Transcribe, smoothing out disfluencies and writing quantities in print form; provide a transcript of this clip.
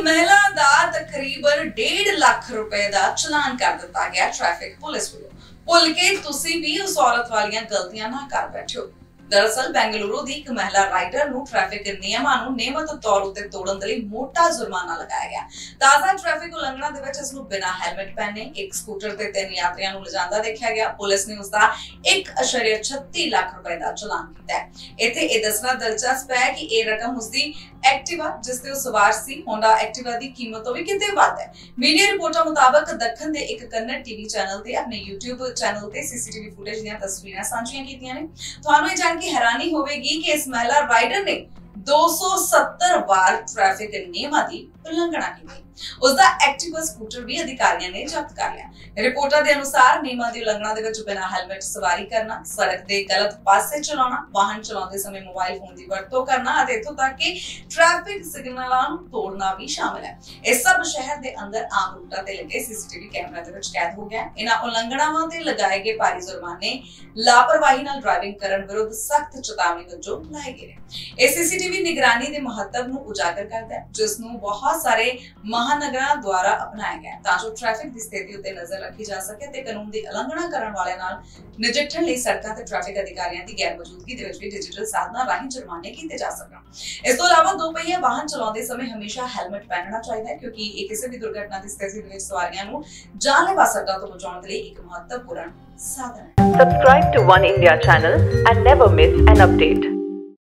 महिला दा तकरीबन 1.5 लाख रुपए दा चलान कर दिता गया ट्रैफिक पुलिस वालों। भुल के तुसी भी उस औरत वालियां गलतियां ना कर बैठे हो। दरअसल बेंगलुरु दी एक महिला राइडर नूं ट्रैफिक नियमां नूं नियमित तौर उत्ते तोड़न दे लई मोटा जुर्माना लगाया गया। ताजा ट्रैफिक उल्लंघना दे विच इस नूं बिना हेलमेट पहने एक स्कूटर ते 3 यात्रियां नूं लिजांदा देखा गया। पुलिस ने उसदा 1.36 लाख रुपए दा चलान कीता है। इत्थे इह दसना दिलचस्प है कि इह रकम उसदी एक्टिवा जिस ते सवार सी होंडा एक्टिवा दी कीमत तो भी किते वध है। मीडिया रिपोर्टां मुताबक दक्खन दे एक कन्नड़ टीवी चैनल ते अपने YouTube चैनल ते सीसीटीवी फुटेज दी तस्वीरां साझियां कीतियां ने। तुहानूं इह जान के हैरानी होवेगी कि इस महिला राइडर ने 270 बार ट्रैफिक नियमां दी उल्लंघना की। उसदा एक्टिवा स्कूटर भी अधिकारियों ने जब्त कर लिया। रिपोर्टर के अनुसार नियमां दी उल्लंघना दे विच बिना हेलमेट सवारी करना, सड़क दे गलत पासे चलाना, वाहन चलाते समय मोबाइल फोन की वरतों करना अते इत्थों तक कि ट्रैफिक सिग्नलां नूं तोड़ना भी शामिल है। इस सब शहर के अंदर आम रूटां ते लगे सीसीटीवी कैमरे दे विच कैद हो गया। इन्हां उल्लंघनावां ते लगाए गए भारी जुर्माने लापरवाही नाल ड्राइविंग करन विरुद्ध सख्त चेतावनी वजों लाए गए ने। इस सीसीटीवी निगरानी के महत्व नूं उजागर करदा है, जिस नूं बहुत सारे महानगरां द्वारा अपनाया गया तां जो ट्रैफिक की स्थिति उत्ते नजर रखी जा सके ते कानून की उल्लंघना करन वाले नाल नजिठण लई सड़कां ते ट्रैफिक अधिकारियों की गैर मौजूदगी दे विच भी डिजिटल साधनां राहीं जुर्माने कीते जा सकण। इस तों इलावा दो पहिया वाहन चलाउंदे समय हमेशा हेलमेट पहनना चाहिए है, क्योंकि ये किसी भी दुर्घटना की स्थिति दे विच सवारियां नूं जानलेवा सट्टां तों बचाउण दे लई एक महत्वपूर्ण साधन है। Subscribe to One India channel and never miss an update.